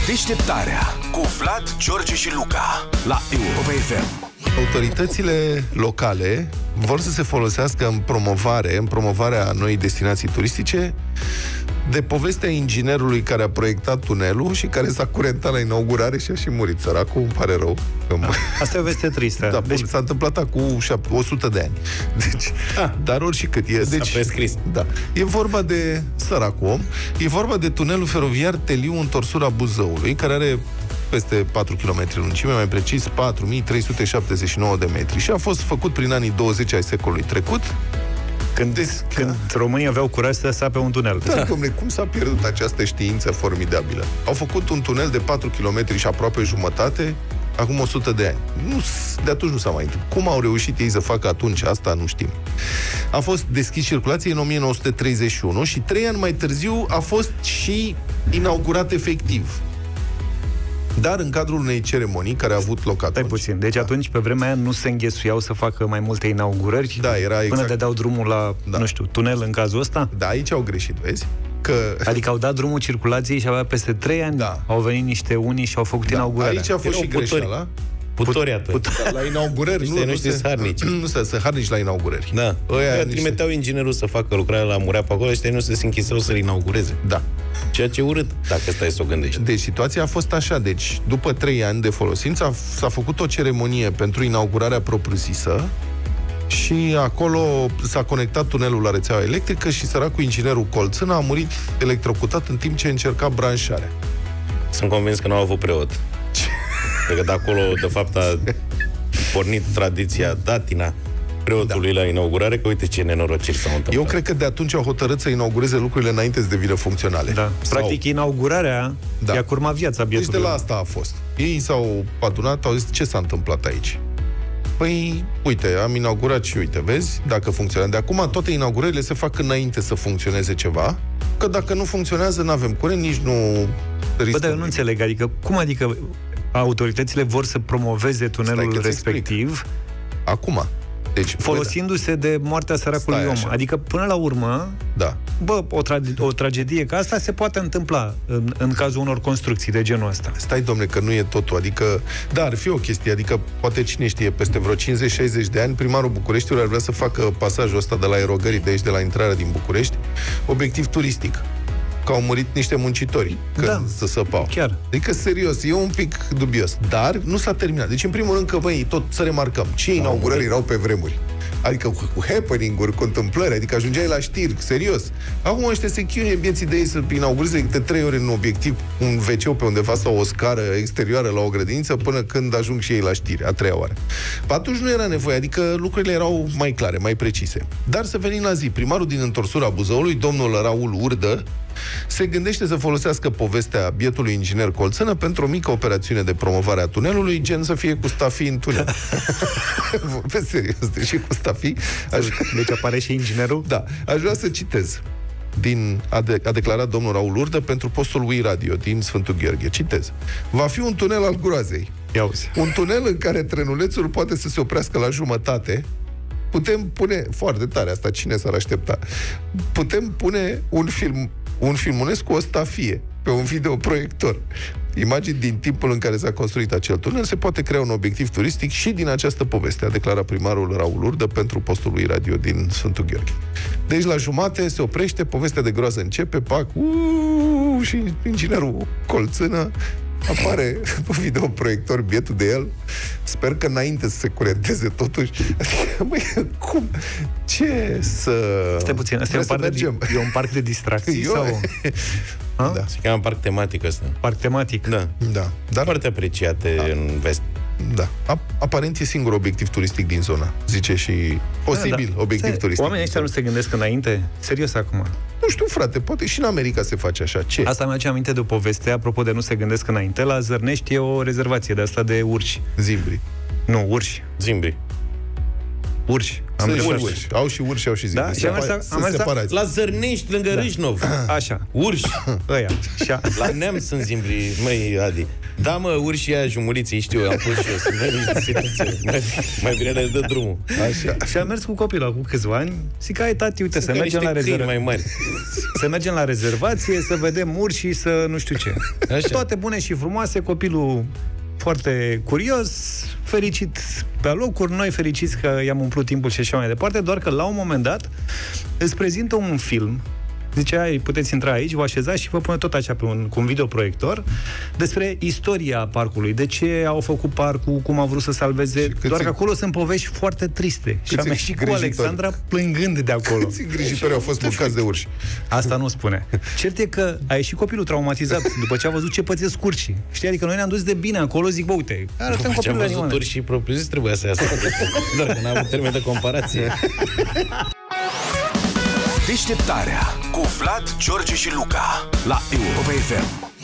Deșteptarea cu Vlad, George și Luca la Europa FM. Autoritățile locale vor să se folosească în promovarea noii destinații turistice de povestea inginerului care a proiectat tunelul și care s-a curentat la inaugurare și a și murit. Săracul, îmi pare rău. Asta e o veste tristă. Da, deci s-a întâmplat acum 100 de ani. Deci, dar oricât e. Deci, s-a prescris. Da. E vorba de săracul om. E vorba de tunelul feroviar Teliu în torsura Buzăului, care are peste 4 km lungime, mai precis 4379 de metri. Și a fost făcut prin anii 20 ai secolului trecut, când românii aveau curaj să sape un tunel. Da, dom'le, cum s-a pierdut această știință formidabilă? Au făcut un tunel de 4 km și aproape jumătate acum 100 de ani. De atunci nu s-a mai întâmplat. Cum au reușit ei să facă atunci asta, nu știm. A fost deschis circulației în 1931 și 3 ani mai târziu a fost și inaugurat efectiv. Dar în cadrul unei ceremonii care a avut loc atunci. Puțin. Deci atunci, pe vremea aia, nu se înghesuiau să facă mai multe inaugurări? Da, era exact. Până dădeau drumul la, nu știu, tunel în cazul ăsta? Da, aici au greșit, vezi? Adică au dat drumul circulației și avea peste 3 ani, au venit niște unii și au făcut inaugurarea. Aici a fost și greșeala. Putori atunci. La inaugurări, nu știți harnici. Nu se harnici la inaugurări. Da. Ăia trimiteau inginerul să facă lucrarea la murea pe acolo și nu se închiseau să-l inaugureze. Da. Ceea ce urât, dacă stai să o gândești. Deci situația a fost așa. Deci, după 3 ani de folosință, s-a făcut o ceremonie pentru inaugurarea propriu-zisă și acolo s-a conectat tunelul la rețeaua electrică și săracul inginerul Colțână a murit electrocutat în timp ce încerca branșarea. Sunt convins că nu au avut preot. Pentru că de acolo, de fapt, a pornit tradiția datina preotului la inaugurare, că uite ce nenorociri s-au întâmplat. Eu cred că de atunci au hotărât să inaugureze lucrurile înainte să devină funcționale. Da. Practic, inaugurarea i-a curmat viața bietului. Deci de la asta a fost. Ei s-au adunat, au zis, ce s-a întâmplat aici? Păi, uite, am inaugurat și uite, vezi, dacă funcționează. De acum toate inaugurările se fac înainte să funcționeze ceva, că dacă nu funcționează, n-avem curent, nici nu riscăm. Bă, dar eu nu înțeleg, adică, cum adică autoritățile vor să promoveze tunelul respectiv acum? Deci, folosindu-se de moartea săracului om. Adică, până la urmă, bă, o tragedie ca asta se poate întâmpla în cazul unor construcții de genul ăsta. Stai, domnule, că nu e totul. Adică, da, ar fi o chestie. Adică, poate cine știe, peste vreo 50-60 de ani, primarul Bucureștiului ar vrea să facă pasajul ăsta de la aerogării de aici, de la intrarea din București, obiectiv turistic. Că au murit niște muncitori când se săpau. Chiar. Adică, serios, e un pic dubios. Dar nu s-a terminat. Deci, în primul rând, că, băi, tot să remarcăm, ce inaugurări erau pe vremuri. Adică cu happening-uri, cu întâmplări, adică ajungeai la știri, serios. Acum ăștia se chinuie vieții de ei să inaugureze de 3 ori în obiectiv un WC pe undeva sau o scară exterioară la o grădiniță până când ajung și ei la știri, a 3-a oară. Atunci nu era nevoie, adică lucrurile erau mai clare, mai precise. Dar să venim la zi, primarul din întorsura Buzăului, domnul Raul Urdă, se gândește să folosească povestea bietului inginer Colțână pentru o mică operațiune de promovare a tunelului, gen să fie cu stafii în tunel. Vorbesc serios, deși cu stafii. Deci apare și inginerul? Da. Aș vrea să citez. A declarat domnul Raul Urdă pentru postul UI Radio din Sfântul Gheorghe. Citez. Va fi un tunel al groazei. Un tunel în care trenulețul poate să se oprească la jumătate. Putem pune, foarte tare asta, cine s-ar aștepta? Putem pune un filmuleț cu o stafie pe un videoproiector. Imagini din timpul în care s-a construit acel tunel, se poate crea un obiectiv turistic și din această poveste, a declarat primarul Raul Urdă pentru postul lui radio din Sfântul Gheorghe. Deci la jumate se oprește, povestea de groază începe, pac, și inginerul Colțână apare pe videoproiector, bietul de el. Sper că înainte să se curenteze totuși. Adică, băi, cum? Ce să... Stai puțin, asta e un parc de distracții? Sau... Da. Se cheamă parc tematic ăsta. Parc tematic? Da. Dar foarte apreciate în vest. Da. Aparent e singur obiectiv turistic din zona. Zice și posibil obiectiv turistic. Oamenii ăștia nu se gândesc înainte? Serios acum? Nu știu, frate, poate și în America se face așa. Ce? Asta mi-aduce aminte de o poveste, apropo de nu se gândesc înainte. La Zărnești e o rezervație de asta de urși. Zimbri. Nu, urși. Zimbri. Urși. Urși. Au și urși, au și zebri. Da? Și am mers la Zărnești, lângă Râșnov. Așa. Urși. Ăia. La Neamț sunt zimbri, măi, Adi. Da, mă, urși aia jumuliții, știu, am pus și eu. Sunt mai bine le dă drumul. Așa. Și am mers cu copilul cu câțiva ani. Zic, hai, tati, uite, să mergem la rezervație. Mai mari. Să mergem la rezervație, să vedem urși și să nu știu ce. Așa. Toate bune și frumoase, copilul foarte curios, fericit pe alocuri, noi fericiți că i-am umplut timpul și așa mai departe, doar că la un moment dat îți prezintă un film. Zicea, puteți intra aici, vă așezați și vă pune tot așa cu un videoproiector despre istoria parcului, de ce au făcut parcul, cum au vrut să salveze, doar că acolo sunt povești foarte triste. Și am ieșit cu Alexandra plângând de acolo. Câți îngrijitori au fost mâncați de urși? Asta nu spune. Cert e că a ieșit copilul traumatizat după ce a văzut ce pățesc urșii. Știi, adică noi ne-am dus de bine acolo, zic, bă, uite, arătăm copilul animale. După ce a văzut urșii propriu-zis, trebuia să iasă. Doar că n-am avut termen de comparație. Deșteptarea cu Vlad, George și Luca la Europa FM.